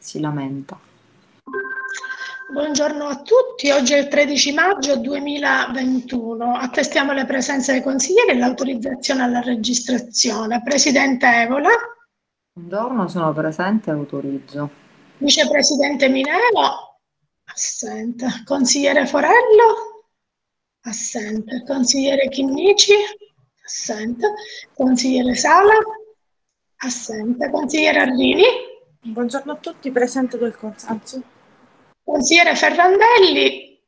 si lamenta. Buongiorno a tutti, oggi è il 13 maggio 2021, attestiamo le presenze dei consiglieri e l'autorizzazione alla registrazione. Presidente Evola, Buongiorno, sono presente e autorizzo. Vicepresidente Minero, assente. Consigliere Forello, assente. Consigliere Chinnici, assente. Consigliere Sala, assente. Consigliere Arrini, Buongiorno a tutti, presente del consenso. consigliere Ferrandelli.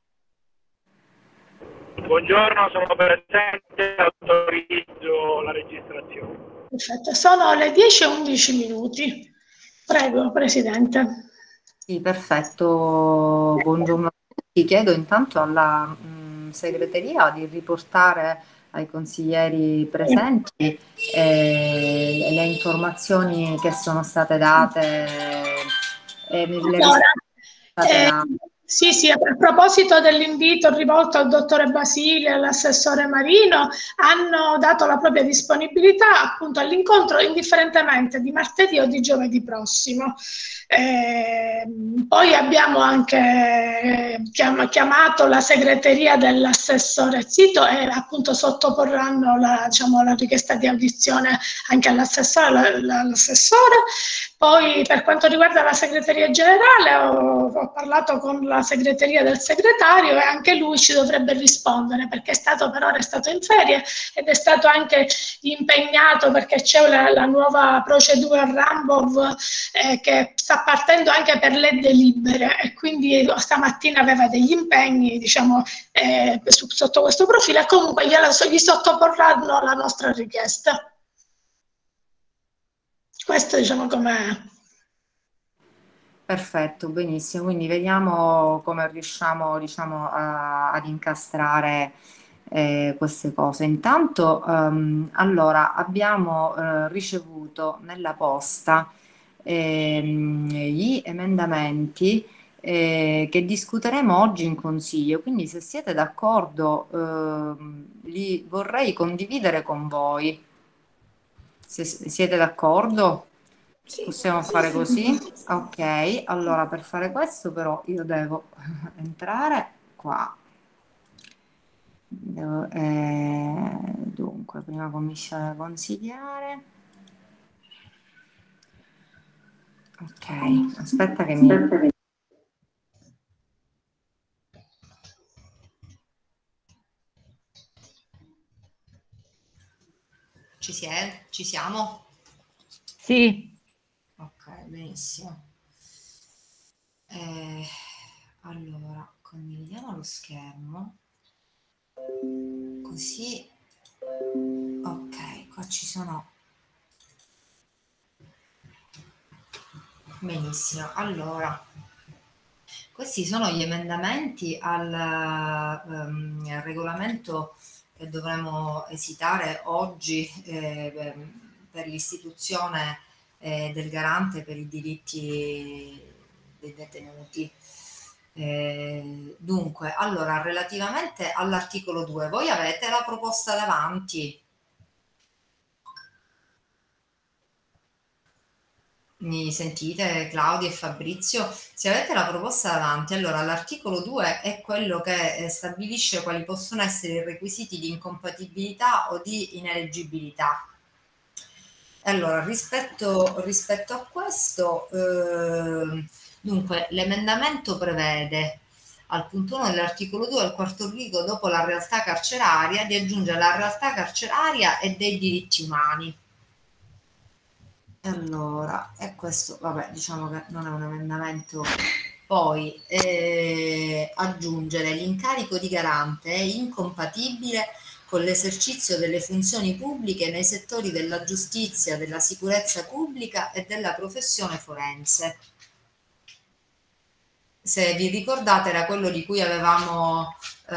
Buongiorno, sono presente, autorizzo la registrazione. Perfetto, sono le 10 e 11 minuti. Prego, Presidente. Sì, perfetto. Buongiorno a tutti. Chiedo intanto alla segreteria di riportare ai consiglieri presenti le informazioni che sono state date e le Allora, risposte state date. sì, a proposito dell'invito rivolto al dottore Basile e all'assessore Marino, hanno dato la propria disponibilità appunto all'incontro indifferentemente di martedì o di giovedì prossimo. Poi abbiamo anche chiamato la segreteria dell'assessore Zito e appunto sottoporranno la richiesta di audizione anche all'assessore. Poi per quanto riguarda la segreteria generale ho parlato con la segreteria del segretario e anche lui ci dovrebbe rispondere perché è stato per ora è stato in ferie ed è stato anche impegnato perché c'è la nuova procedura Rambov che sta partendo anche per le delibere e quindi stamattina aveva degli impegni diciamo sotto questo profilo e comunque gli sottoporranno la nostra richiesta. Questo diciamo com'è. Perfetto, benissimo. Quindi vediamo come riusciamo, diciamo, ad incastrare queste cose. Intanto, allora, abbiamo ricevuto nella posta gli emendamenti che discuteremo oggi in consiglio. Quindi, se siete d'accordo, li vorrei condividere con voi. Se siete d'accordo? Sì. Possiamo fare così? Ok, allora per fare questo però io devo entrare qua. Dunque, prima commissione consigliare. Ok, aspetta che mi... Ci siamo? Sì. Ok, benissimo. Allora, condividiamo lo schermo. Così. Ok, qua ci sono. Benissimo, allora, questi sono gli emendamenti al regolamento che dovremo esitare oggi per l'istituzione del garante per i diritti dei detenuti. Dunque, allora, relativamente all'articolo 2, voi avete la proposta davanti? Mi sentite Claudia e Fabrizio? Se avete la proposta davanti, allora l'articolo 2 è quello che stabilisce quali possono essere i requisiti di incompatibilità o di ineleggibilità. Allora, rispetto a questo, dunque, l'emendamento prevede al punto 1 dell'articolo 2 al quarto rigo dopo la realtà carceraria di aggiungere la realtà carceraria e dei diritti umani. Allora, e questo, vabbè, diciamo che non è un emendamento. Poi aggiungere l'incarico di garante è incompatibile con l'esercizio delle funzioni pubbliche nei settori della giustizia, della sicurezza pubblica e della professione forense. Se vi ricordate era quello di cui avevamo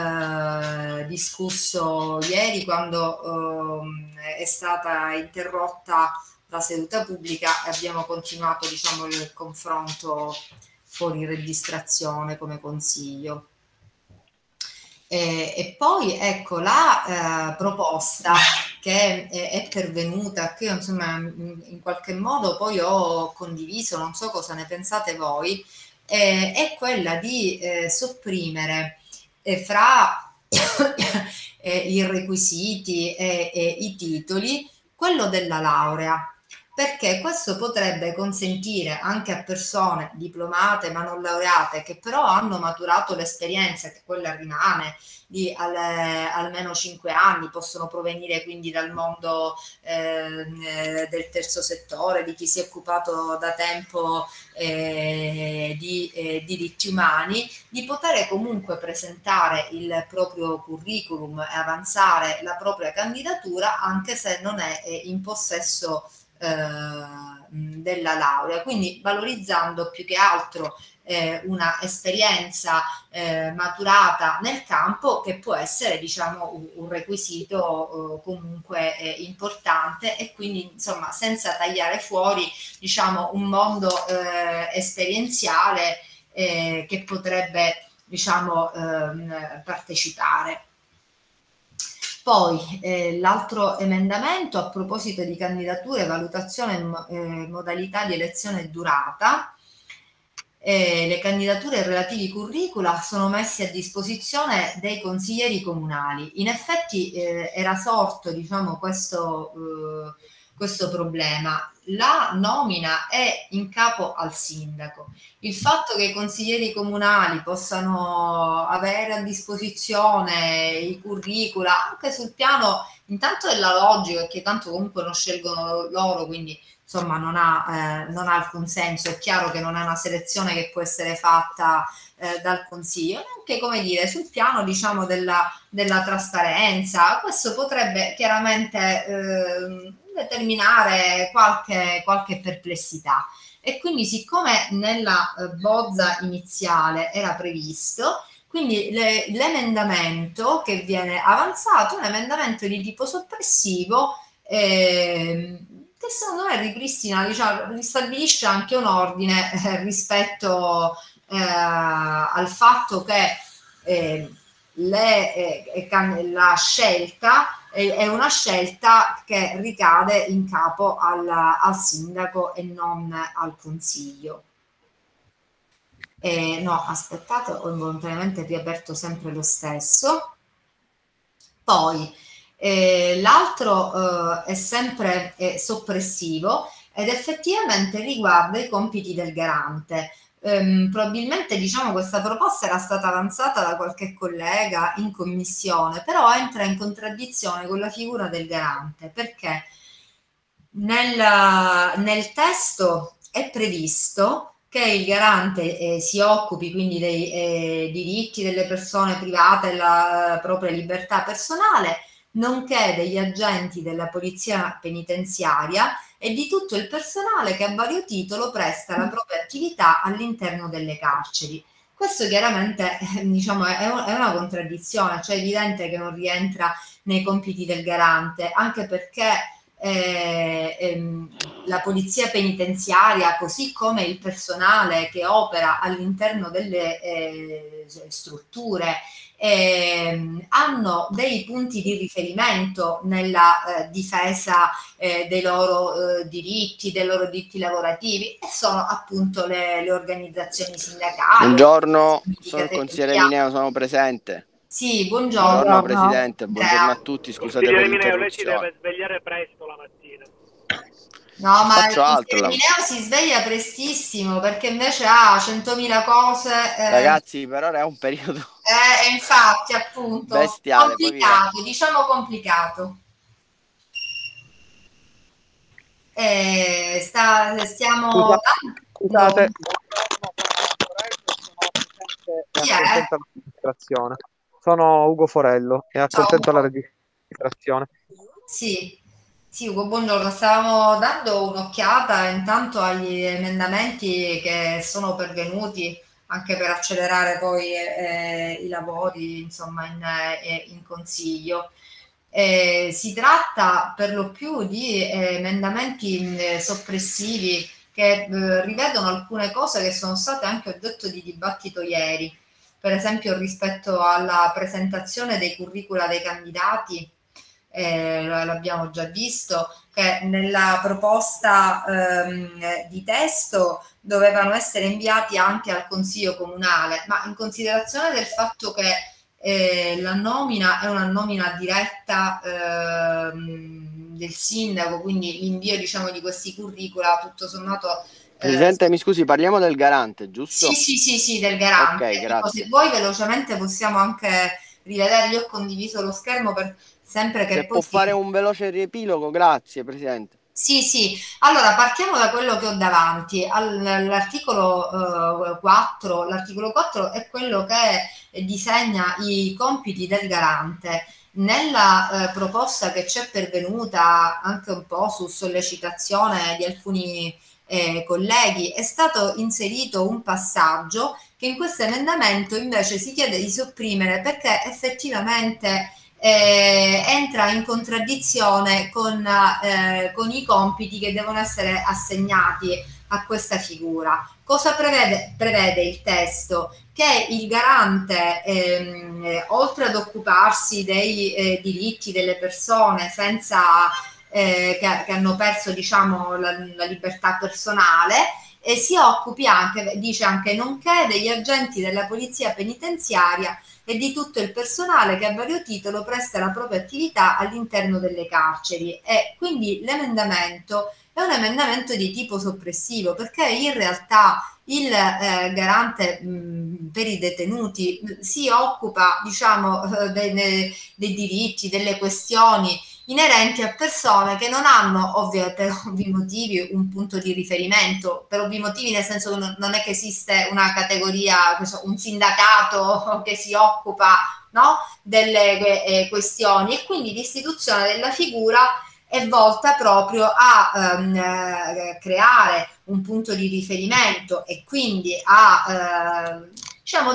discusso ieri quando è stata interrotta la seduta pubblica e abbiamo continuato diciamo il confronto fuori registrazione come consiglio. E poi ecco la proposta che è pervenuta, che io insomma in qualche modo poi ho condiviso, non so cosa ne pensate voi, è quella di sopprimere fra i requisiti e i titoli quello della laurea, perché questo potrebbe consentire anche a persone diplomate ma non laureate, che però hanno maturato l'esperienza, che quella rimane di almeno 5 anni, possono provenire quindi dal mondo del terzo settore, di chi si è occupato da tempo di diritti umani, di poter comunque presentare il proprio curriculum e avanzare la propria candidatura anche se non è in possesso della laurea, quindi valorizzando più che altro una esperienza maturata nel campo, che può essere, diciamo, un requisito comunque importante, e quindi insomma senza tagliare fuori, diciamo, un mondo esperienziale che potrebbe, diciamo, partecipare. Poi l'altro emendamento a proposito di candidature, valutazione e modalità di elezione e durata. Le candidature e relativi curricula sono messi a disposizione dei consiglieri comunali. In effetti era sorto, diciamo, questo problema. La nomina è in capo al sindaco. Il fatto che i consiglieri comunali possano avere a disposizione i curricula anche sul piano intanto della logica, perché tanto comunque non scelgono loro, quindi insomma non ha alcun senso. È chiaro che non è una selezione che può essere fatta dal consiglio, anche, come dire, sul piano, diciamo, della trasparenza. Questo potrebbe chiaramente determinare qualche perplessità, e quindi, siccome nella bozza iniziale era previsto, quindi l'emendamento che viene avanzato è un emendamento di tipo soppressivo, che secondo me ripristina, diciamo, ristabilisce anche un ordine rispetto al fatto che la scelta è una scelta che ricade in capo al sindaco e non al consiglio. No, aspettate, ho involontariamente riaperto sempre lo stesso. Poi l'altro è sempre soppressivo, ed effettivamente riguarda i compiti del garante. Probabilmente, diciamo, questa proposta era stata avanzata da qualche collega in commissione, però entra in contraddizione con la figura del garante, perché nel testo è previsto che il garante si occupi quindi dei diritti delle persone private, della propria libertà personale, nonché degli agenti della polizia penitenziaria e di tutto il personale che a vario titolo presta la propria attività all'interno delle carceri. Questo chiaramente, diciamo, è una contraddizione, cioè è evidente che non rientra nei compiti del garante, anche perché la polizia penitenziaria, così come il personale che opera all'interno delle strutture, hanno dei punti di riferimento nella difesa dei loro diritti lavorativi, e sono appunto le organizzazioni sindacali. Buongiorno, sono il consigliere Mineo, sono presente. Sì, buongiorno. Buongiorno Presidente, buongiorno a tutti, scusate per Mineo, lei si l'interruzione. deve svegliare presto la mattina. No, ma faccio altro. il Mineo si sveglia prestissimo, perché invece ha 100.000 cose. Ragazzi, per ora è un periodo infatti, appunto, bestiale, complicato, diciamo complicato. Stiamo... Scusate. Chi è? Sono Ugo Forello e accontento alla registrazione. Sì, Ugo, buongiorno. Stavamo dando un'occhiata intanto agli emendamenti che sono pervenuti, anche per accelerare poi i lavori, insomma, in consiglio. Si tratta per lo più di emendamenti soppressivi che rivedono alcune cose che sono state anche oggetto di dibattito ieri, per esempio rispetto alla presentazione dei curricula dei candidati. l'abbiamo già visto, che nella proposta di testo dovevano essere inviati anche al Consiglio Comunale, ma in considerazione del fatto che la nomina è una nomina diretta del sindaco, quindi l'invio diciamo di questi curricula tutto sommato. Presidente, mi scusi, parliamo del garante, giusto? Sì, del garante. Ok, grazie. Se vuoi velocemente possiamo anche rivedere, io ho condiviso lo schermo per sempre che Se poi può fare un veloce riepilogo, grazie, Presidente. Sì, allora partiamo da quello che ho davanti. L'articolo 4, l'articolo 4 è quello che disegna i compiti del garante. Nella proposta che ci è pervenuta anche un po' su sollecitazione di alcuni colleghi è stato inserito un passaggio che in questo emendamento invece si chiede di sopprimere perché effettivamente entra in contraddizione con i compiti che devono essere assegnati a questa figura. Cosa prevede il testo? Che il garante, oltre ad occuparsi dei diritti delle persone senza che hanno perso diciamo la libertà personale, e si occupi anche, dice anche, nonché degli agenti della polizia penitenziaria e di tutto il personale che a vario titolo presta la propria attività all'interno delle carceri. E quindi l'emendamento è un emendamento di tipo soppressivo, perché in realtà il garante per i detenuti si occupa diciamo dei diritti, delle questioni inerenti a persone che non hanno per ovvi motivi un punto di riferimento, per ovvi motivi nel senso che non è che esiste una categoria, un sindacato che si occupa, no, delle questioni, e quindi l'istituzione della figura è volta proprio a creare un punto di riferimento e quindi a diciamo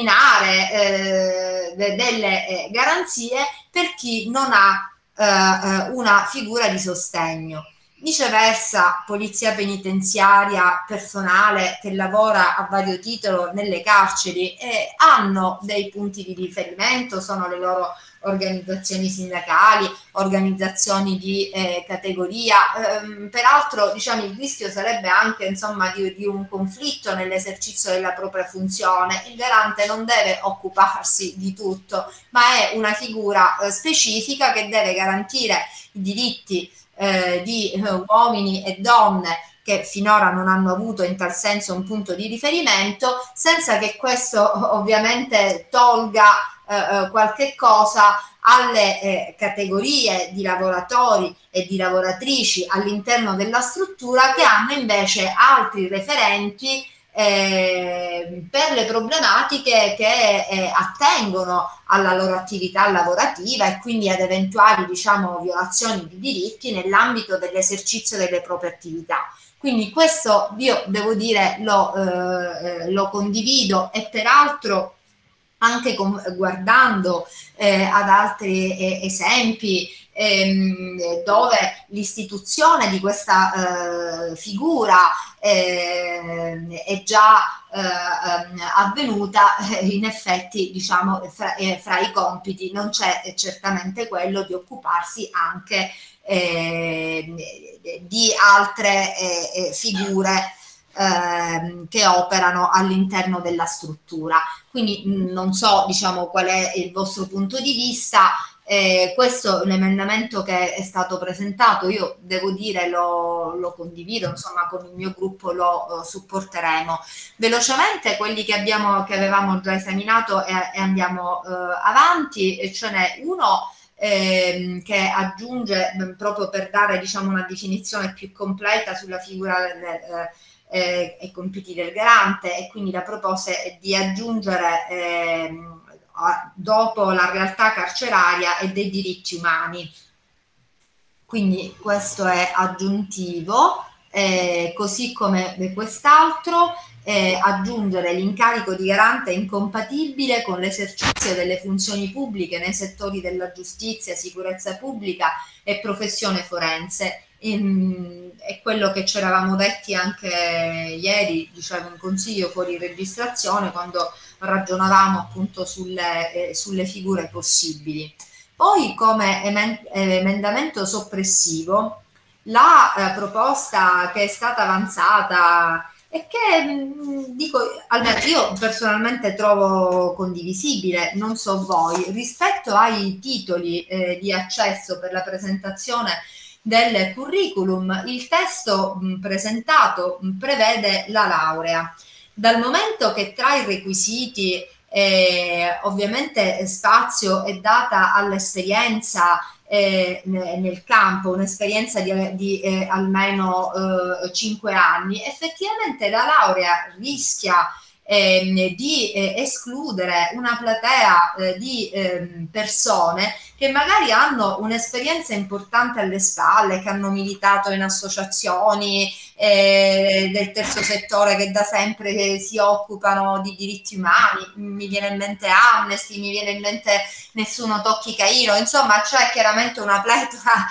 determinare delle garanzie per chi non ha una figura di sostegno. Viceversa, polizia penitenziaria, personale che lavora a vario titolo nelle carceri hanno dei punti di riferimento, sono le loro organizzazioni sindacali, organizzazioni di categoria. Peraltro, diciamo, il rischio sarebbe anche insomma di un conflitto nell'esercizio della propria funzione. Il garante non deve occuparsi di tutto, ma è una figura specifica che deve garantire i diritti di uomini e donne che finora non hanno avuto in tal senso un punto di riferimento, senza che questo ovviamente tolga qualche cosa alle categorie di lavoratori e di lavoratrici all'interno della struttura che hanno invece altri referenti per le problematiche che attengono alla loro attività lavorativa e quindi ad eventuali diciamo violazioni di diritti nell'ambito dell'esercizio delle proprie attività. Quindi questo io devo dire lo condivido, e peraltro anche guardando ad altri esempi dove l'istituzione di questa figura è già avvenuta, in effetti diciamo fra i compiti non c'è certamente quello di occuparsi anche di altre figure che operano all'interno della struttura. Quindi non so diciamo qual è il vostro punto di vista. Questo è un emendamento che è stato presentato, io devo dire lo condivido, insomma con il mio gruppo lo supporteremo. Velocemente quelli che avevamo già esaminato e andiamo avanti, e ce n'è uno che aggiunge proprio per dare diciamo una definizione più completa sulla figura e compiti del garante, e quindi la proposta è di aggiungere dopo la realtà carceraria e dei diritti umani. Quindi questo è aggiuntivo, così come quest'altro, aggiungere l'incarico di garante incompatibile con l'esercizio delle funzioni pubbliche nei settori della giustizia, sicurezza pubblica e professione forense. È quello che ci eravamo detti anche ieri, diciamo in consiglio fuori registrazione, quando ragionavamo appunto sulle figure possibili. Poi come emendamento soppressivo la proposta che è stata avanzata e che dico, almeno io personalmente trovo condivisibile, non so voi, rispetto ai titoli di accesso per la presentazione del curriculum, il testo presentato prevede la laurea. Dal momento che tra i requisiti ovviamente spazio è data all'esperienza nel campo, un'esperienza di almeno 5 anni, effettivamente la laurea rischia di escludere una platea di persone che magari hanno un'esperienza importante alle spalle, che hanno militato in associazioni del terzo settore che da sempre si occupano di diritti umani. Mi viene in mente Amnesty, mi viene in mente Nessuno tocchi Cairo, insomma c'è chiaramente una pletora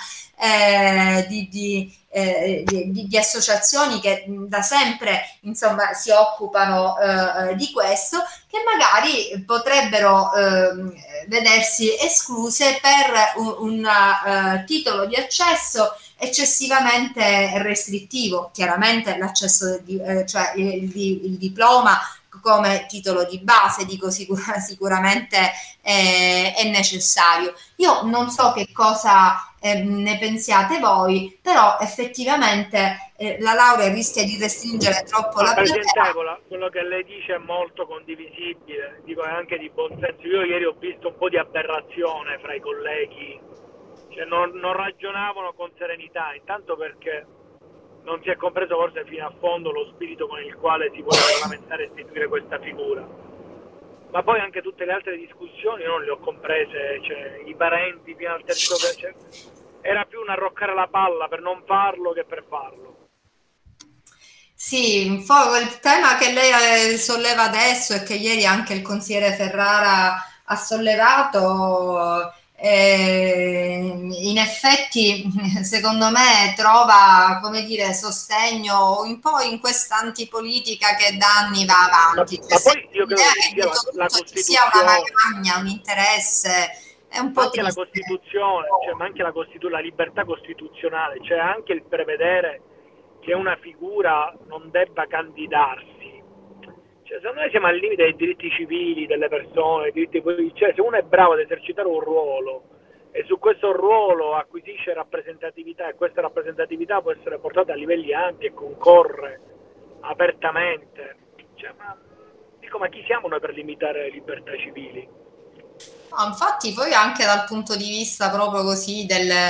di associazioni che da sempre insomma si occupano di questo, che magari potrebbero vedersi escluse per un titolo di accesso eccessivamente restrittivo. Chiaramente l'accesso cioè il diploma come titolo di base, dico sicuramente è necessario. Io non so che cosa ne pensiate voi, però effettivamente la laurea rischia di restringere troppo la Presidente Evola, quello che lei dice è molto condivisibile, dico è anche di buon senso. Io ieri ho visto un po' di aberrazione fra i colleghi, cioè non ragionavano con serenità, intanto perché non si è compreso forse fino a fondo lo spirito con il quale si vuole regolamentare e istituire questa figura. Ma poi anche tutte le altre discussioni non le ho comprese, cioè i parenti fino al terzo, cioè, era più un arroccare la palla per non farlo che per farlo. Sì, un po' il tema che lei solleva adesso e che ieri anche il consigliere Ferrara ha sollevato, in effetti secondo me trova, come dire, sostegno un po' in questa antipolitica che da anni va avanti. Ma poi io credo che la ci sia una magagna, un interesse, è un po' anche la Costituzione, cioè, ma anche la libertà costituzionale, cioè anche il prevedere che una figura non debba candidarsi. Cioè, secondo me siamo al limite dei diritti civili delle persone, cioè, se uno è bravo ad esercitare un ruolo e su questo ruolo acquisisce rappresentatività e questa rappresentatività può essere portata a livelli ampi e concorre apertamente, cioè, ma chi siamo noi per limitare le libertà civili? No, infatti poi anche dal punto di vista proprio così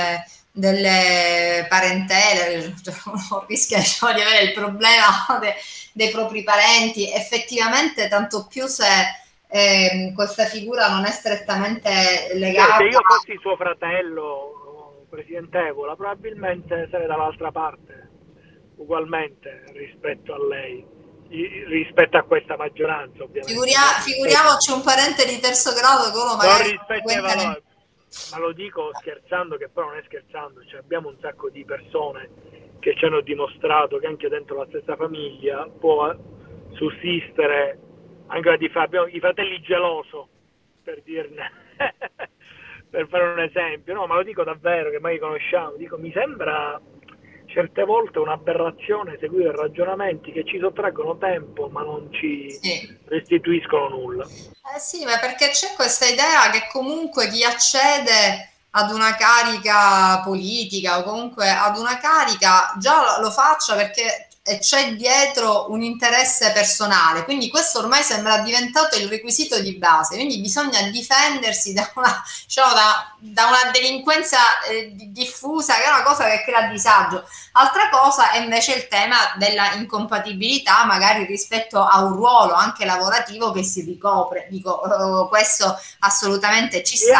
delle parentele, uno rischia di avere il problema dei propri parenti, effettivamente tanto più se questa figura non è strettamente legata. Se io fossi suo fratello, Presidente Evola, probabilmente sarei dall'altra parte, ugualmente rispetto a lei, rispetto a questa maggioranza, ovviamente. Figuriamoci un parente di terzo grado che uno magari non rispetto ai valori. Ma lo dico scherzando, che però non è scherzando, cioè abbiamo un sacco di persone che ci hanno dimostrato che anche dentro la stessa famiglia può sussistere anche abbiamo i fratelli geloso, per dirne per fare un esempio, no, ma lo dico davvero, che mai conosciamo, dico, mi sembra certe volte un'aberrazione seguire ragionamenti che ci sottraggono tempo ma non ci restituiscono nulla. Sì, ma perché c'è questa idea che comunque chi accede ad una carica politica o comunque ad una carica già lo faccia perché c'è dietro un interesse personale, quindi questo ormai sembra diventato il requisito di base, quindi bisogna difendersi da una, diciamo, da una delinquenza diffusa, che è una cosa che crea disagio. Altra cosa è invece il tema della incompatibilità magari rispetto a un ruolo anche lavorativo che si ricopre. Dico, questo assolutamente ci sta.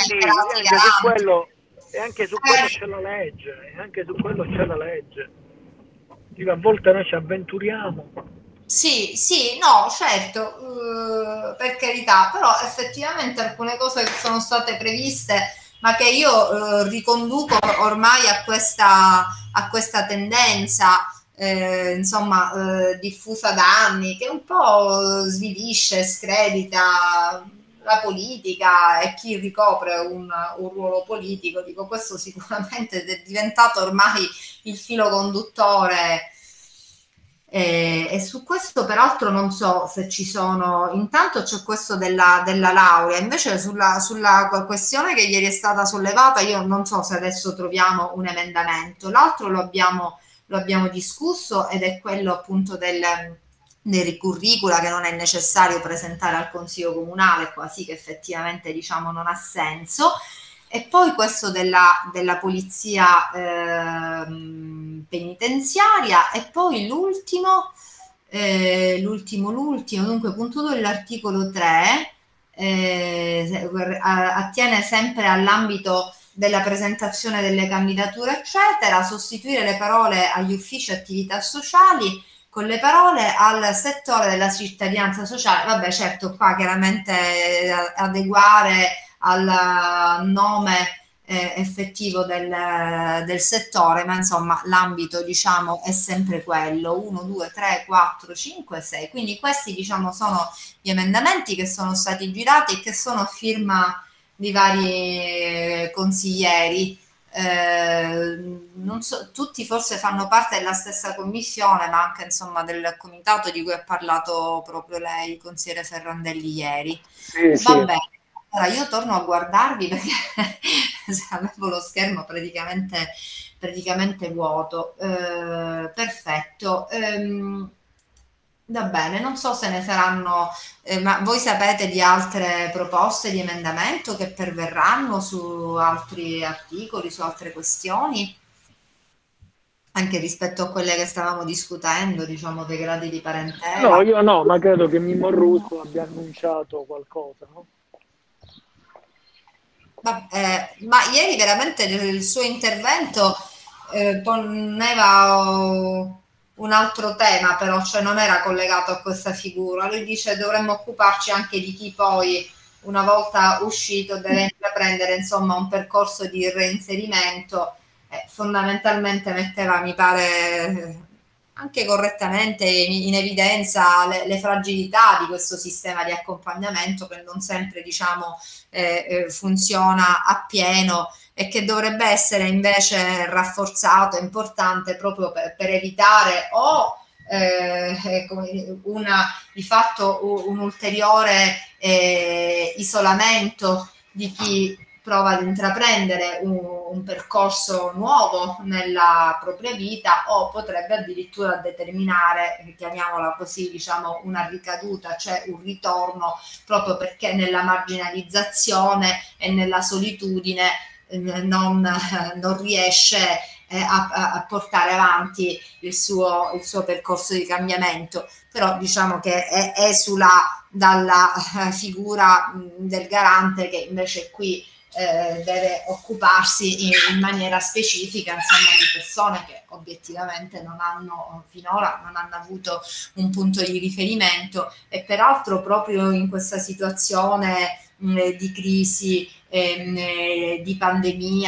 E anche su quello c'è la legge, Dico, a volte noi ci avventuriamo. Sì, no, certo, per carità, però effettivamente alcune cose che sono state previste, ma che io riconduco ormai a questa tendenza, diffusa da anni, che un po' svilisce, scredita la politica e chi ricopre un ruolo politico. Dico, questo sicuramente è diventato ormai il filo conduttore. E su questo peraltro non so se ci sono, intanto c'è questo della laurea, invece sulla questione che ieri è stata sollevata io non so se adesso troviamo un emendamento, l'altro lo abbiamo discusso ed è quello appunto del curricula che non è necessario presentare al Consiglio Comunale, qua sì che effettivamente diciamo non ha senso. E poi questo della polizia penitenziaria e poi l'ultimo, dunque punto 2 dell'articolo 3 attiene sempre all'ambito della presentazione delle candidature eccetera, sostituire le parole agli uffici attività sociali con le parole al settore della cittadinanza sociale. Vabbè, certo, qua chiaramente adeguare al nome effettivo del settore, ma insomma l'ambito diciamo è sempre quello, 1, 2, 3, 4, 5, 6, quindi questi diciamo sono gli emendamenti che sono stati girati e che sono a firma di vari consiglieri. Non so, tutti forse fanno parte della stessa commissione, ma anche insomma del comitato di cui ha parlato proprio lei, consigliere Ferrandelli, ieri. Va bene, allora io torno a guardarvi perché avevo lo schermo praticamente vuoto. Perfetto. Va bene, non so se ne saranno, ma voi sapete di altre proposte di emendamento che perverranno su altri articoli, su altre questioni, anche rispetto a quelle che stavamo discutendo, diciamo, dei gradi di parentela? No, io no, ma credo che Mimmo Russo abbia annunciato qualcosa, no? Ma ieri veramente il suo intervento poneva un altro tema, però, cioè non era collegato a questa figura. Lui dice dovremmo occuparci anche di chi poi, una volta uscito, deve intraprendere insomma un percorso di reinserimento. Fondamentalmente metteva, mi pare, anche correttamente in evidenza le fragilità di questo sistema di accompagnamento che non sempre diciamo funziona appieno e che dovrebbe essere invece rafforzato, importante proprio per evitare o di fatto un ulteriore isolamento di chi prova ad intraprendere un percorso nuovo nella propria vita o potrebbe addirittura determinare, chiamiamola così, diciamo una ricaduta, cioè un ritorno, proprio perché nella marginalizzazione e nella solitudine non riesce a portare avanti il suo percorso di cambiamento. Però diciamo che esula dalla figura del garante che invece qui deve occuparsi in maniera specifica insomma di persone che obiettivamente finora non hanno avuto un punto di riferimento e peraltro proprio in questa situazione di crisi, di pandemia,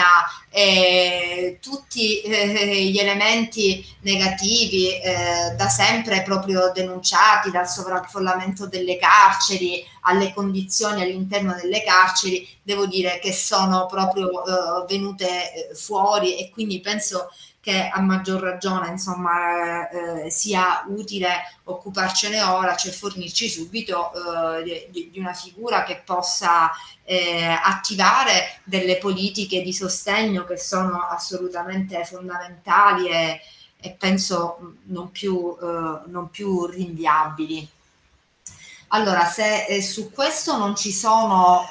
tutti gli elementi negativi da sempre proprio denunciati, dal sovraffollamento delle carceri alle condizioni all'interno delle carceri, devo dire che sono proprio venute fuori e quindi penso che a maggior ragione insomma sia utile occuparcene ora, cioè fornirci subito di una figura che possa attivare delle politiche di sostegno che sono assolutamente fondamentali e penso non più rinviabili. Allora, se su questo non ci sono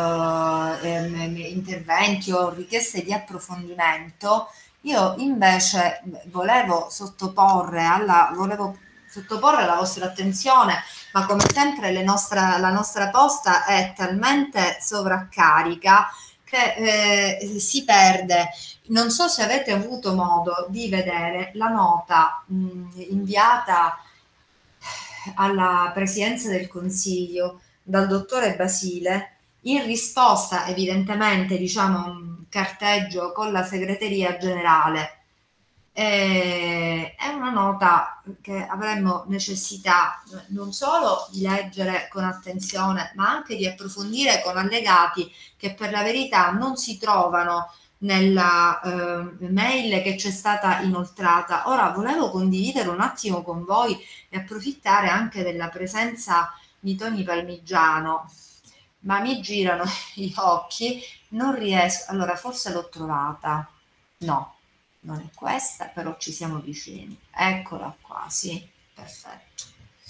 interventi o richieste di approfondimento, io invece volevo sottoporre alla vostra attenzione, ma come sempre la nostra posta è talmente sovraccarica che si perde. Non so se avete avuto modo di vedere la nota inviata alla Presidenza del Consiglio dal dottore Basile in risposta evidentemente diciamo un carteggio con la segreteria generale È una nota che avremmo necessità non solo di leggere con attenzione, ma anche di approfondire con allegati che per la verità non si trovano nella mail che ci è stata inoltrata. Ora volevo condividere un attimo con voi e approfittare anche della presenza di Tony Palmigiano, ma mi girano gli occhi, non riesco. Allora, forse l'ho trovata. No, non è questa, però ci siamo vicini. Eccola qua, sì, perfetto.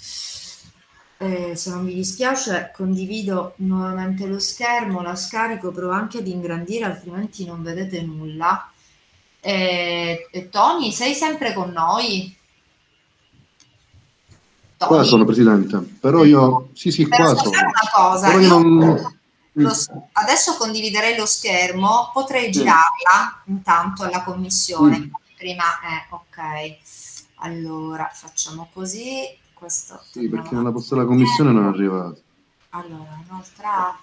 Se non vi dispiace, condivido nuovamente lo schermo, la scarico, provo anche ad ingrandire, altrimenti non vedete nulla. Tony, sei sempre con noi? Tony? Qua sono, Presidente, però io... Sì, qua sono. Fare una cosa, però io non... adesso condividerei lo schermo, potrei girarla intanto alla commissione. Prima ok, allora facciamo così. Questo sì, perché nella posta della commissione non è arrivato. Allora, inoltre,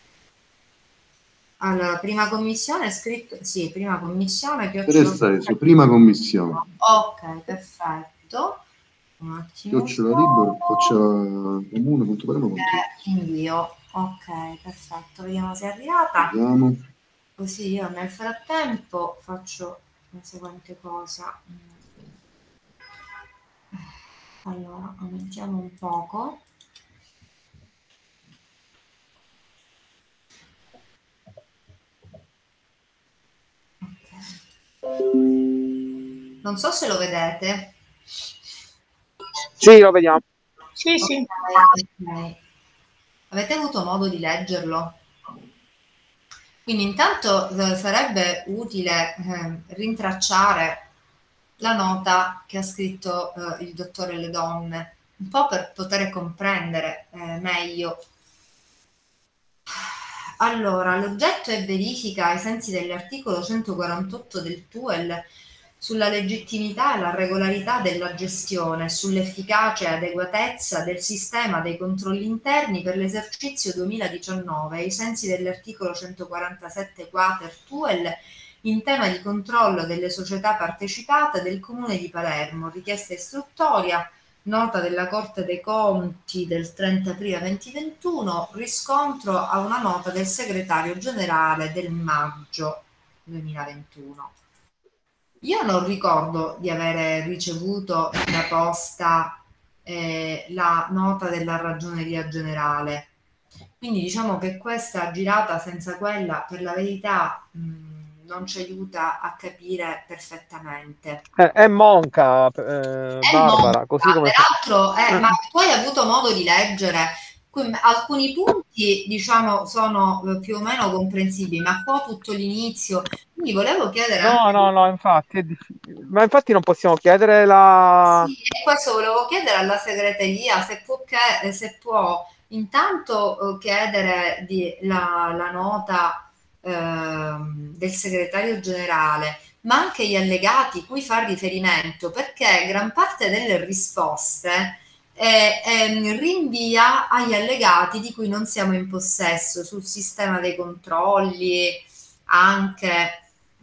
allora, prima commissione è scritto, sì, prima commissione. Prima commissione. Ok, perfetto. Un attimo. @libero, comune.palermo.it. Invio. Ok, perfetto, vediamo se è arrivata. Vediamo. Così io nel frattempo faccio la seguente cosa. Allora, aumentiamo un poco. Non so se lo vedete. Sì, lo vediamo. Sì, sì. Okay. Avete avuto modo di leggerlo? Quindi intanto sarebbe utile rintracciare la nota che ha scritto il dottore Le Donne, un po' per poter comprendere meglio. Allora, l'oggetto è verifica ai sensi dell'articolo 148 del TUEL sulla legittimità e la regolarità della gestione, sull'efficacia e adeguatezza del sistema dei controlli interni per l'esercizio 2019 ai sensi dell'articolo 147 quater TUEL in tema di controllo delle società partecipate del Comune di Palermo, richiesta istruttoria, nota della Corte dei Conti del 30 aprile 2021, riscontro a una nota del segretario generale del maggio 2021. Io non ricordo di avere ricevuto da posta la nota della Ragioneria Generale, quindi diciamo che questa girata senza quella, per la verità, non ci aiuta a capire perfettamente. È monca, Barbara, così come... Peraltro, ma tu hai avuto modo di leggere, alcuni punti diciamo sono più o meno comprensibili, ma qua tutto l'inizio, quindi volevo chiedere No, infatti è difficile. Ma infatti non possiamo chiedere la... Sì, e questo volevo chiedere alla segreteria se può intanto chiedere la nota del segretario generale, ma anche gli allegati cui fa riferimento, perché gran parte delle risposte rinvia agli allegati di cui non siamo in possesso sul sistema dei controlli, anche.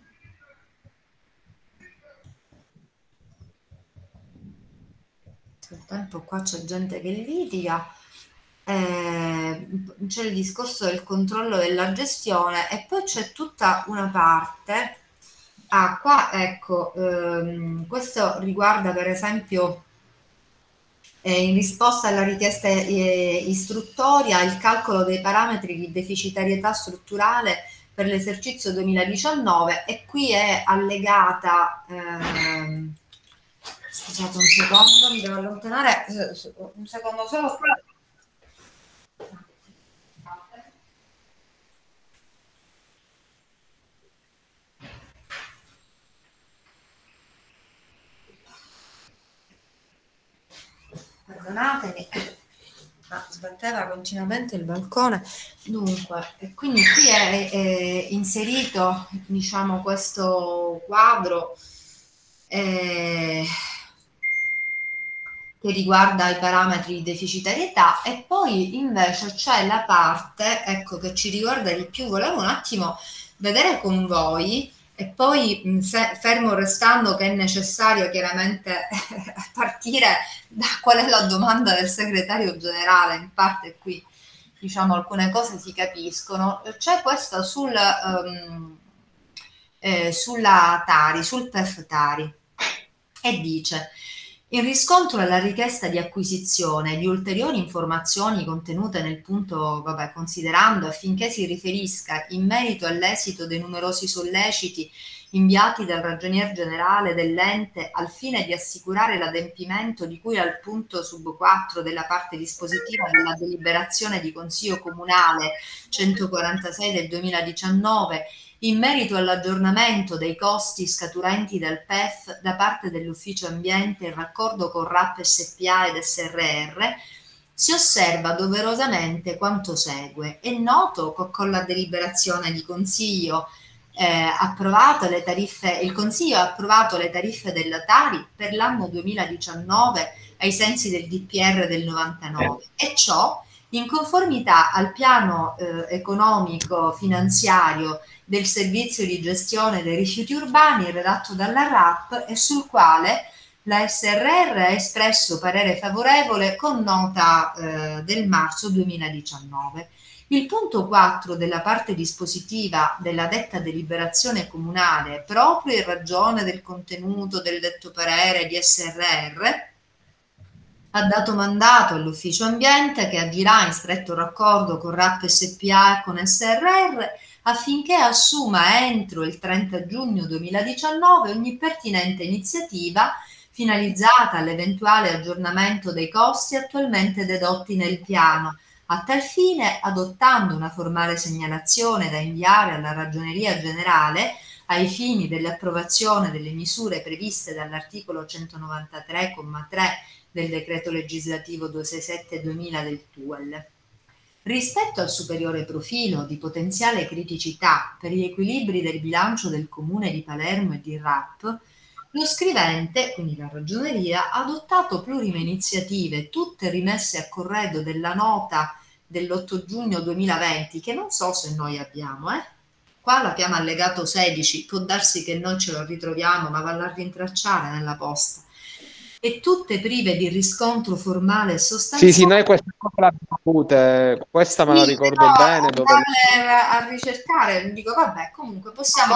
Nel tempo qua c'è gente che litiga, c'è il discorso del controllo della gestione e poi c'è tutta una parte. Qua ecco, questo riguarda per esempio in risposta alla richiesta istruttoria il calcolo dei parametri di deficitarietà strutturale per l'esercizio 2019 e qui è allegata scusate un secondo, mi devo allontanare un secondo solo. Perdonatemi, ma sbatteva continuamente il balcone. Dunque, e quindi qui è inserito, diciamo, questo quadro che riguarda i parametri di deficitarietà e poi invece c'è la parte, ecco, che ci riguarda di più. Volevo un attimo vedere con voi E poi, fermo restando che è necessario chiaramente partire da qual è la domanda del segretario generale, in parte qui diciamo alcune cose si capiscono, c'è questa sulla Tari, sul PEF Tari, e dice: in riscontro alla richiesta di acquisizione di ulteriori informazioni contenute nel punto, considerando affinché si riferisca in merito all'esito dei numerosi solleciti inviati dal Ragionier Generale dell'ente al fine di assicurare l'adempimento di cui al punto sub 4 della parte dispositiva della deliberazione di Consiglio Comunale 146 del 2019, in merito all'aggiornamento dei costi scaturenti dal PEF da parte dell'Ufficio Ambiente in raccordo con RAP SPA ed SRR, si osserva doverosamente quanto segue. È noto che con la deliberazione di Consiglio il Consiglio ha approvato le tariffe della Tari per l'anno 2019 ai sensi del DPR del 99, e ciò in conformità al piano economico finanziario del servizio di gestione dei rifiuti urbani redatto dalla RAP e sul quale la SRR ha espresso parere favorevole con nota del marzo 2019. Il punto 4 della parte dispositiva della detta deliberazione comunale, proprio in ragione del contenuto del detto parere di SRR, ha dato mandato all'Ufficio Ambiente, che agirà in stretto raccordo con RAP SPA e con SRR, affinché assuma entro il 30 giugno 2019 ogni pertinente iniziativa finalizzata all'eventuale aggiornamento dei costi attualmente dedotti nel piano, a tal fine adottando una formale segnalazione da inviare alla Ragioneria Generale ai fini dell'approvazione delle misure previste dall'articolo 193,3 del decreto legislativo 267/2000 del TUEL. Rispetto al superiore profilo di potenziale criticità per gli equilibri del bilancio del Comune di Palermo e di RAP, lo scrivente, quindi la Ragioneria, ha adottato plurime iniziative, tutte rimesse a corredo della nota dell'8 giugno 2020, che non so se noi abbiamo, Qua la chiama allegato 16, può darsi che noi ce lo ritroviamo, ma valla a rintracciare nella posta. E tutte prive di riscontro formale e sostanziale. Sì, noi questa cosa l'abbiamo avute, questa me la ricordo bene. Dove a ricercare, dico vabbè, comunque possiamo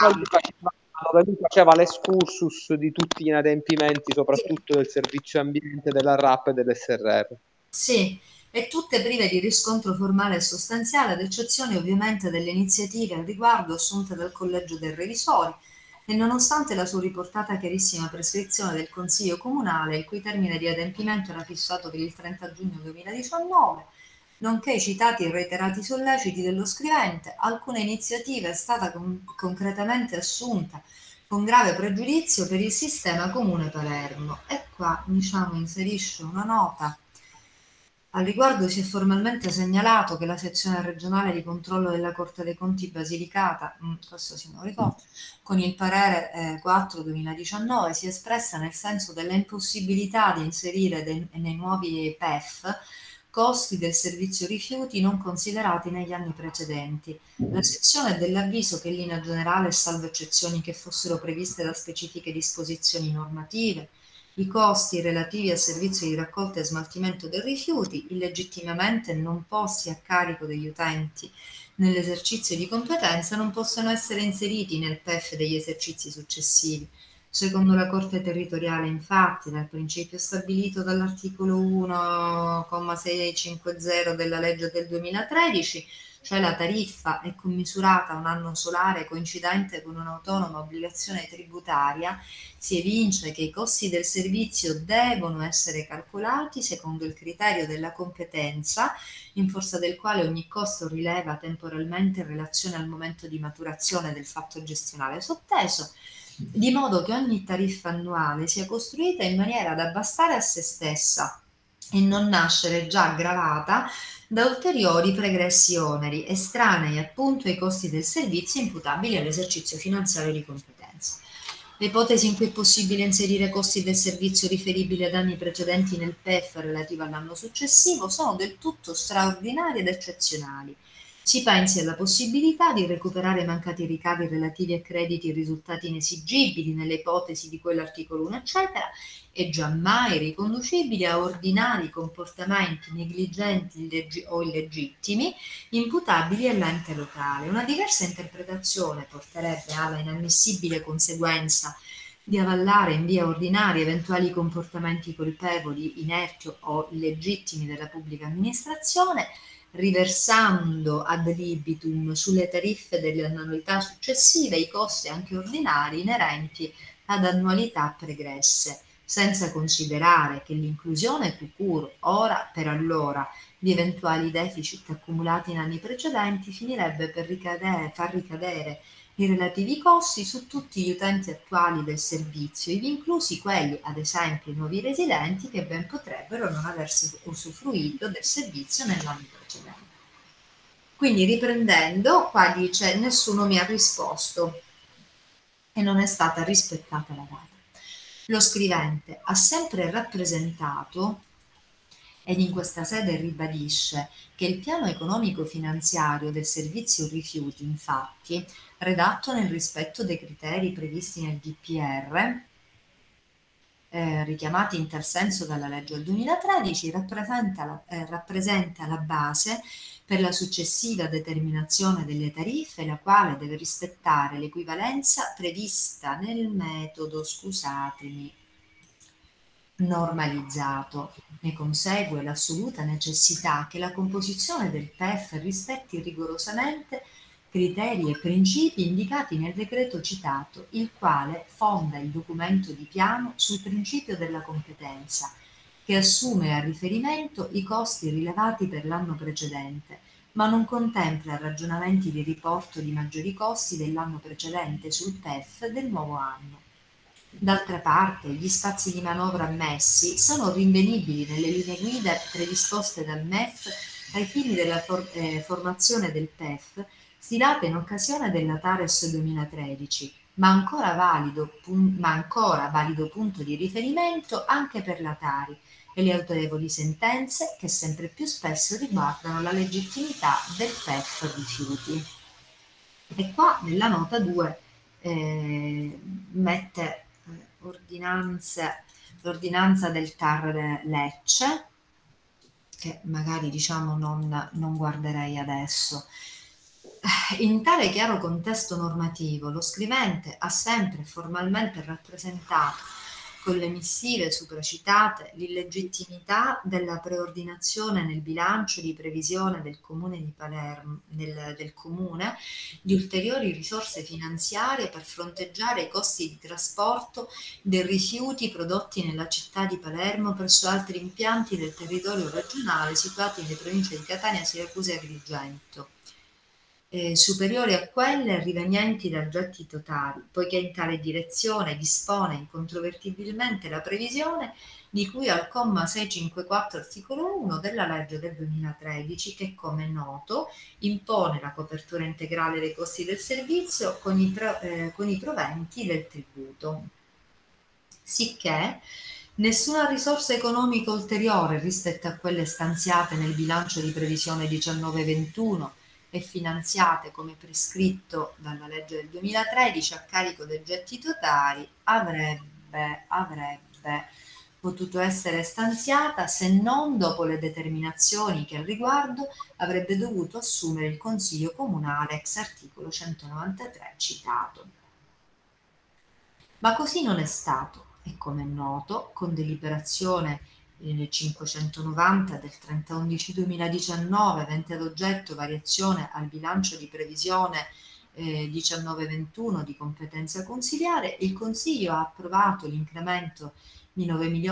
dove lui faceva l'escursus di tutti gli inadempimenti, soprattutto del servizio ambiente, della RAP e dell'SRR. Sì, e tutte prive di riscontro formale e sostanziale, ad eccezione ovviamente delle iniziative al riguardo assunte dal Collegio dei Revisori, e nonostante la sua riportata chiarissima prescrizione del Consiglio Comunale, il cui termine di adempimento era fissato per il 30 giugno 2019, nonché i citati e reiterati solleciti dello scrivente, alcuna iniziativa è stata concretamente assunta con grave pregiudizio per il sistema comune Palermo. E qua, inserisce una nota. Al riguardo si è formalmente segnalato che la sezione regionale di controllo della Corte dei Conti Basilicata, questo sì me lo ricordo, con il parere 4/2019 si è espressa nel senso della impossibilità di inserire nei nuovi PEF costi del servizio rifiuti non considerati negli anni precedenti. La sezione è dell'avviso che in linea generale, salvo eccezioni che fossero previste da specifiche disposizioni normative, i costi relativi al servizio di raccolta e smaltimento dei rifiuti, illegittimamente non posti a carico degli utenti nell'esercizio di competenza, non possono essere inseriti nel PEF degli esercizi successivi. Secondo la Corte territoriale, infatti, dal principio stabilito dall'articolo 1,650 della legge del 2013, cioè la tariffa è commisurata a un anno solare coincidente con un'autonoma obbligazione tributaria, si evince che i costi del servizio devono essere calcolati secondo il criterio della competenza, in forza del quale ogni costo rileva temporalmente in relazione al momento di maturazione del fatto gestionale sotteso, di modo che ogni tariffa annuale sia costruita in maniera da bastare a se stessa e non nascere già gravata da ulteriori pregressi oneri, estranei appunto ai costi del servizio imputabili all'esercizio finanziario di competenza. Le ipotesi in cui è possibile inserire costi del servizio riferibili ad anni precedenti nel PEF relativo all'anno successivo sono del tutto straordinarie ed eccezionali. Si pensi alla possibilità di recuperare mancati ricavi relativi a crediti e risultati inesigibili nelle ipotesi di cui l'articolo 1, eccetera, e giammai riconducibili a ordinari comportamenti negligenti o illegittimi imputabili all'ente locale. Una diversa interpretazione porterebbe alla inammissibile conseguenza di avallare in via ordinaria eventuali comportamenti colpevoli, inerti o illegittimi della pubblica amministrazione, riversando ad libitum sulle tariffe delle annualità successive i costi anche ordinari inerenti ad annualità pregresse, senza considerare che l'inclusione tout court, ora per allora, di eventuali deficit accumulati in anni precedenti finirebbe per far ricadere i relativi costi su tutti gli utenti attuali del servizio, ivi inclusi quelli, ad esempio, i nuovi residenti che ben potrebbero non aver usufruito del servizio nell'anno precedente. Quindi, riprendendo, qua dice: nessuno mi ha risposto e non è stata rispettata la data. Lo scrivente ha sempre rappresentato, ed in questa sede ribadisce, che il piano economico-finanziario del servizio rifiuti, infatti, redatto nel rispetto dei criteri previsti nel DPR, richiamati in tal senso dalla legge del 2013, rappresenta la base per la successiva determinazione delle tariffe, la quale deve rispettare l'equivalenza prevista nel metodo, normalizzato. Ne consegue l'assoluta necessità che la composizione del PEF rispetti rigorosamente criteri e principi indicati nel decreto citato, il quale fonda il documento di piano sul principio della competenza, che assume a riferimento i costi rilevati per l'anno precedente, ma non contempla ragionamenti di riporto di maggiori costi dell'anno precedente sul PEF del nuovo anno. D'altra parte, gli spazi di manovra ammessi sono rinvenibili nelle linee guida predisposte dal MEF ai fini della formazione del PEF, stilate in occasione della TARES 2013, ma ancora valido punto di riferimento anche per la Tari e le autorevoli sentenze che sempre più spesso riguardano la legittimità del PEF rifiuti. E qua nella nota 2 mette l'ordinanza del TAR Lecce, che magari non guarderei adesso. In tale chiaro contesto normativo, lo scrivente ha sempre formalmente rappresentato con le missive supracitate l'illegittimità della preordinazione nel bilancio di previsione del Comune di Palermo, del Comune, di ulteriori risorse finanziarie per fronteggiare i costi di trasporto dei rifiuti prodotti nella città di Palermo presso altri impianti del territorio regionale situati nelle province di Catania, Siracusa e Agrigento, superiori a quelle rivenienti dal gettito tali, poiché in tale direzione dispone incontrovertibilmente la previsione di cui al comma 654 articolo 1 della legge del 2013 che, come è noto, impone la copertura integrale dei costi del servizio con i proventi del tributo. Sicché nessuna risorsa economica ulteriore rispetto a quelle stanziate nel bilancio di previsione 19-21 e finanziate come prescritto dalla legge del 2013 a carico del gettito tari avrebbe potuto essere stanziata se non dopo le determinazioni che al riguardo avrebbe dovuto assumere il Consiglio Comunale ex articolo 193 citato. Ma così non è stato e, come è noto, con deliberazione 590 del 30/11/2019, avente ad oggetto variazione al bilancio di previsione 19-21 di competenza consiliare, il Consiglio ha approvato l'incremento di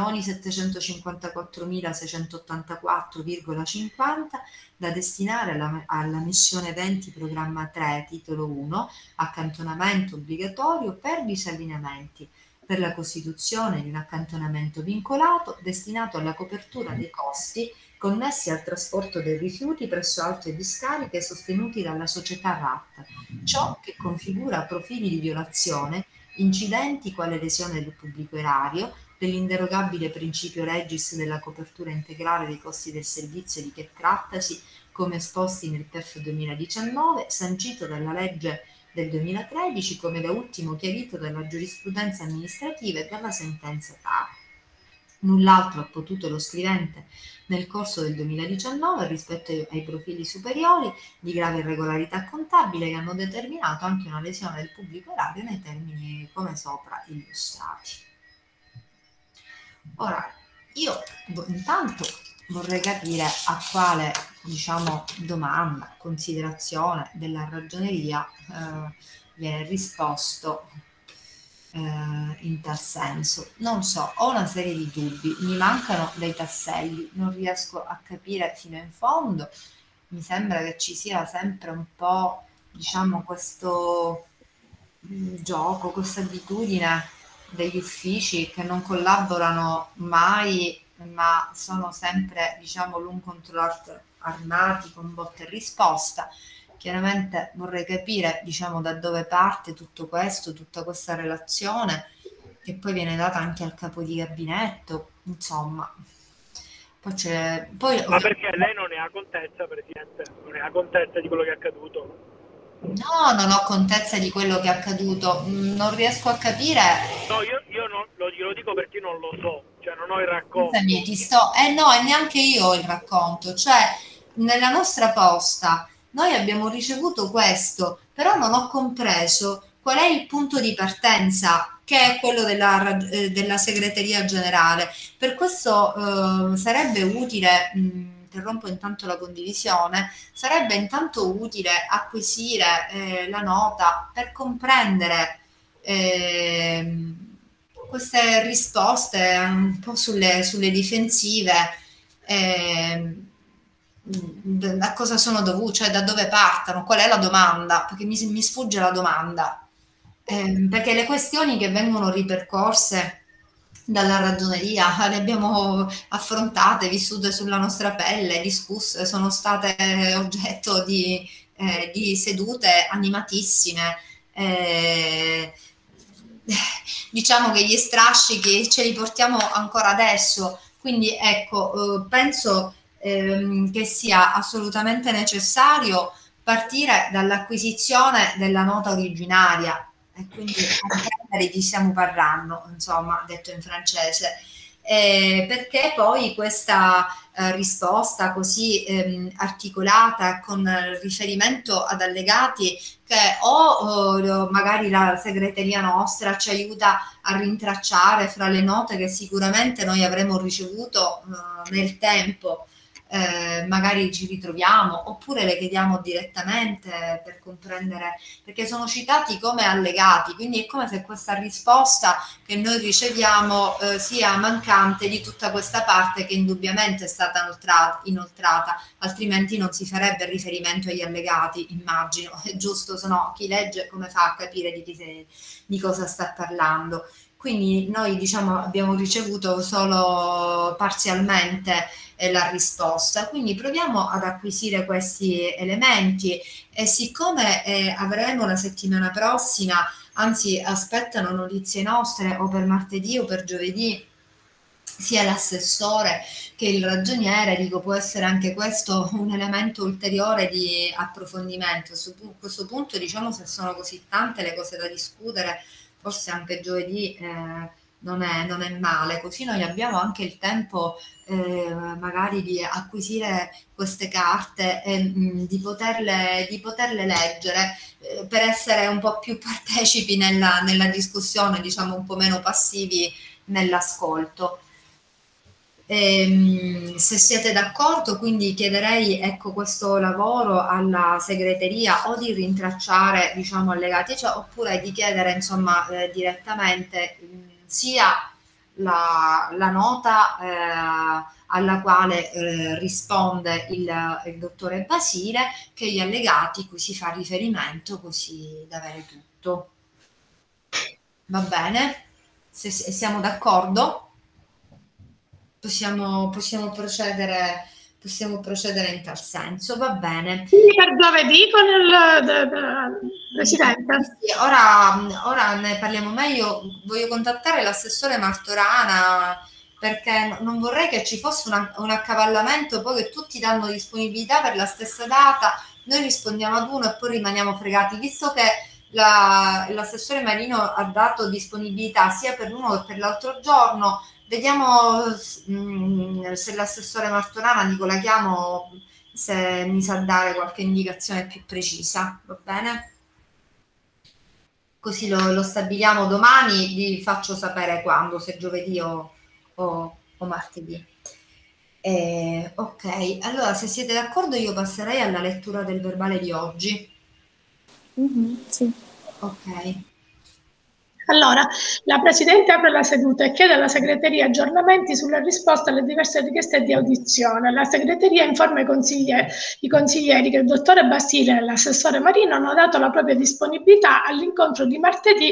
9.754.684,50 da destinare alla missione 20 programma 3 titolo 1 accantonamento obbligatorio per disallineamenti, per la costituzione di un accantonamento vincolato destinato alla copertura dei costi connessi al trasporto dei rifiuti presso altre discariche sostenuti dalla società RAT, ciò che configura profili di violazione incidenti quale lesione del pubblico erario, dell'inderogabile principio legis della copertura integrale dei costi del servizio di che trattasi, come esposti nel PEF 2019, sancito dalla legge del 2013, come da ultimo chiarito dalla giurisprudenza amministrativa e dalla sentenza TAR. Null'altro ha potuto lo scrivente nel corso del 2019 rispetto ai profili superiori di grave irregolarità contabile che hanno determinato anche una lesione del pubblico erario nei termini come sopra illustrati. Ora, io intanto vorrei capire a quale, diciamo, domanda, considerazione della ragioneria viene risposto in tal senso. Non so, ho una serie di dubbi, mi mancano dei tasselli, non riesco a capire fino in fondo. Mi sembra che ci sia sempre un po', diciamo, questo gioco, questa abitudine degli uffici che non collaborano mai, ma sono sempre, diciamo, l'un contro l'altro armati con botta e risposta. Chiaramente vorrei capire, diciamo, da dove parte tutto questo, tutta questa relazione che poi viene data anche al capo di gabinetto, insomma. Ma perché lei non ne ha contezza, Presidente? Non ne ha contezza di quello che è accaduto? No, non ho contezza di quello che è accaduto, non riesco a capire. No, io non, lo dico perché non lo so, cioè non ho il racconto. No, e neanche io ho il racconto, cioè nella nostra posta noi abbiamo ricevuto questo, però non ho compreso qual è il punto di partenza, che è quello della segreteria generale. Per questo sarebbe utile, interrompo intanto la condivisione, sarebbe intanto utile acquisire la nota per comprendere queste risposte un po' sulle difensive, da cosa sono dovute, cioè da dove partono, qual è la domanda, perché mi sfugge la domanda, perché le questioni che vengono ripercorse dalla ragioneria le abbiamo affrontate, vissute sulla nostra pelle, discusse, sono state oggetto di sedute animatissime. Diciamo che gli strascichi ce li portiamo ancora adesso, quindi ecco, penso che sia assolutamente necessario partire dall'acquisizione della nota originaria e quindi comprendere di chi stiamo parlando, insomma, detto in francese, perché poi questa risposta così articolata con riferimento ad allegati che o magari la segreteria nostra ci aiuta a rintracciare fra le note che sicuramente noi avremo ricevuto nel tempo, magari ci ritroviamo, oppure le chiediamo direttamente per comprendere, perché sono citati come allegati, quindi è come se questa risposta che noi riceviamo sia mancante di tutta questa parte che indubbiamente è stata inoltrata, altrimenti non si farebbe riferimento agli allegati, immagino, è giusto, se no chi legge come fa a capire di cosa sta parlando? Quindi noi, diciamo, abbiamo ricevuto solo parzialmente la risposta, quindi proviamo ad acquisire questi elementi e siccome avremo la settimana prossima, anzi aspettano notizie nostre o per martedì o per giovedì sia l'assessore che il ragioniere, dico, può essere anche questo un elemento ulteriore di approfondimento. Su questo punto, diciamo, se sono così tante le cose da discutere, forse anche giovedì non è male, così noi abbiamo anche il tempo magari di acquisire queste carte e di poterle leggere per essere un po' più partecipi nella discussione, diciamo un po' meno passivi nell'ascolto. Se siete d'accordo, quindi chiederei, ecco, questo lavoro alla segreteria o di rintracciare, diciamo, allegati, cioè, oppure di chiedere, insomma, direttamente sia la nota alla quale risponde il dottore Basile che gli allegati cui si fa riferimento, così da avere tutto. Va bene? Se siamo d'accordo? Possiamo procedere possiamo procedere in tal senso, va bene. Quindi per giovedì con il Presidente. Sì, ora ne parliamo meglio. Voglio contattare l'assessore Martorana perché non vorrei che ci fosse un accavallamento, poi che tutti danno disponibilità per la stessa data, noi rispondiamo ad uno e poi rimaniamo fregati, visto che l'assessore Marino ha dato disponibilità sia per l'uno che per l'altro giorno. Vediamo se l'assessore Martorana, dico, la chiamo, se mi sa dare qualche indicazione più precisa, va bene? Così lo stabiliamo domani, vi faccio sapere quando, se giovedì o martedì. Ok, allora se siete d'accordo io passerei alla lettura del verbale di oggi. Sì. Ok. Allora, la Presidente apre la seduta e chiede alla Segreteria aggiornamenti sulle risposte alle diverse richieste di audizione. La Segreteria informa i consiglieri che il dottore Basile e l'assessore Marino hanno dato la propria disponibilità all'incontro di martedì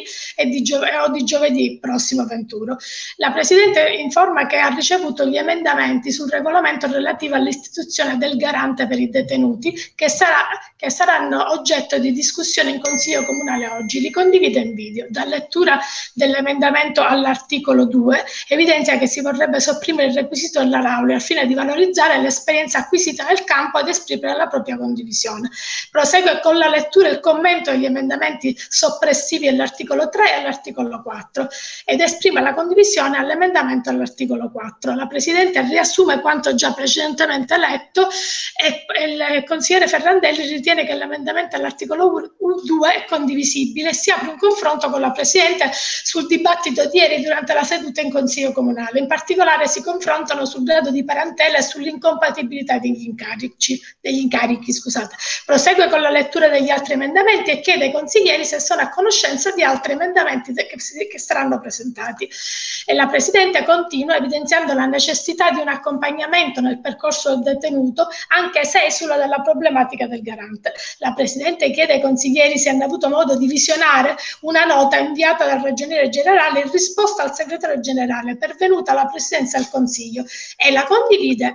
o di giovedì prossimo 21. La Presidente informa che ha ricevuto gli emendamenti sul regolamento relativo all'istituzione del garante per i detenuti che saranno oggetto di discussione in Consiglio Comunale oggi. Li condivide in video. Da lettura dell'emendamento all'articolo 2 evidenzia che si vorrebbe sopprimere il requisito della laurea al fine di valorizzare l'esperienza acquisita nel campo ed esprimere la propria condivisione. Prosegue con la lettura e il commento degli emendamenti soppressivi all'articolo 3 e all'articolo 4 ed esprime la condivisione all'emendamento all'articolo 4. La Presidente riassume quanto già precedentemente letto e il consigliere Ferrandelli ritiene che l'emendamento all'articolo 2 è condivisibile e si apre un confronto con la Presidente sul dibattito di ieri durante la seduta in Consiglio Comunale. In particolare si confrontano sul grado di parentela e sull'incompatibilità degli incarichi. Prosegue con la lettura degli altri emendamenti e chiede ai consiglieri se sono a conoscenza di altri emendamenti che saranno presentati. E la Presidente continua evidenziando la necessità di un accompagnamento nel percorso del detenuto, anche se esula dalla problematica del garante. La Presidente chiede ai consiglieri se hanno avuto modo di visionare una nota inviata dal Ragioniere Generale in risposta al Segretario Generale pervenuta alla Presidenza del Consiglio e la condivide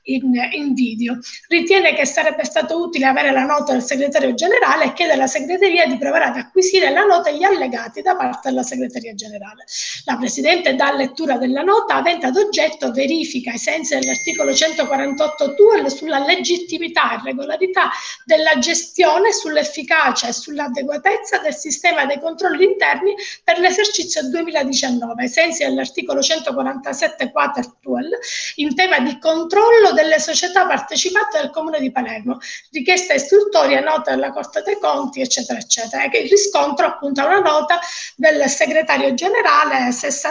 in video. Ritiene che sarebbe stato utile avere la nota del Segretario Generale e chiede alla Segreteria di provare ad acquisire la nota e gli allegati da parte della Segreteria Generale. La Presidente dà lettura della nota avente ad oggetto verifica ai sensi dell'articolo 148 TUEL sulla legittimità e regolarità della gestione, sull'efficacia e sull'adeguatezza del sistema dei controlli interni per l'esercizio 2019, ai sensi dell'articolo 147 quater TUEL, in tema di controllo delle società partecipate del Comune di Palermo, richiesta istruttoria, nota della Corte dei Conti, eccetera, eccetera, che riscontro appunto a una nota del Segretario Generale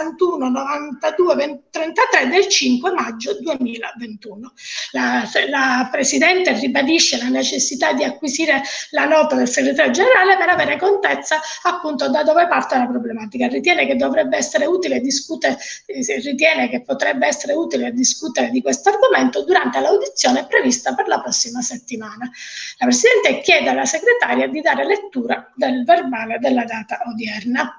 619233 del 5 maggio 2021. La Presidente ribadisce la necessità di acquisire la nota del Segretario Generale per avere contezza appunto da dove parte la problematica. Ritiene che potrebbe essere utile discutere di questo argomento durante l'audizione prevista per la prossima settimana. La Presidente chiede alla Segretaria di dare lettura del verbale della data odierna.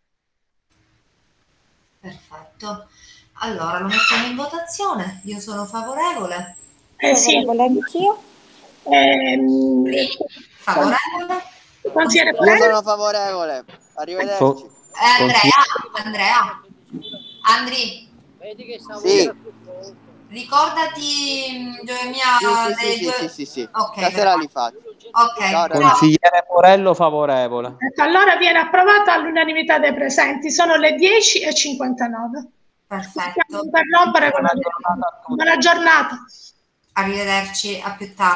Perfetto. Allora lo mettiamo in votazione. Io sono favorevole. Favorevole anch'io. Favorevole? Io sono favorevole. Arrivederci. Andrea. Andri. Sì. Ricordati Sì. Ok. Stasera li faccio. Ok. Consigliere Morello favorevole. Allora viene approvato all'unanimità dei presenti. Sono le 10:59. Perfetto. Buona giornata. Arrivederci, a più tardi.